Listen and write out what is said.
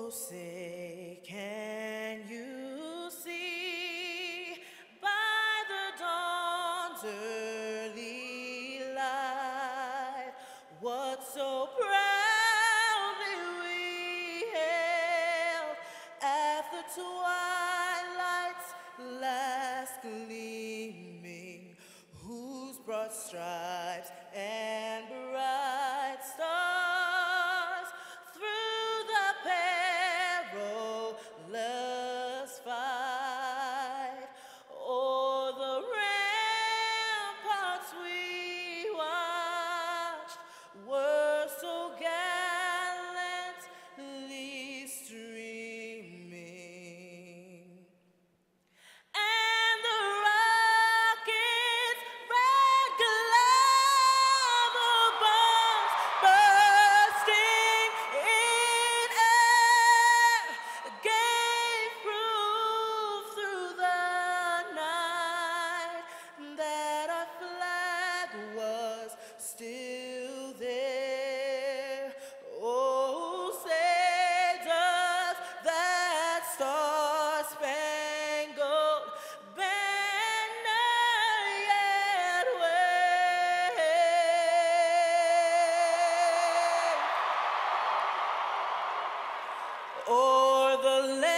Say, can you see by the dawn's early light what so proudly we hailed at the twilight's last gleaming, whose broad stripes and bright stars through the perilous fight o'er the ramparts we watched were so gallantly streaming. And the rocket's red glove of bombs bursting in air gave proof through the night that our flag was still there. Oh, say does that star-spangled banner yet wave o'er the land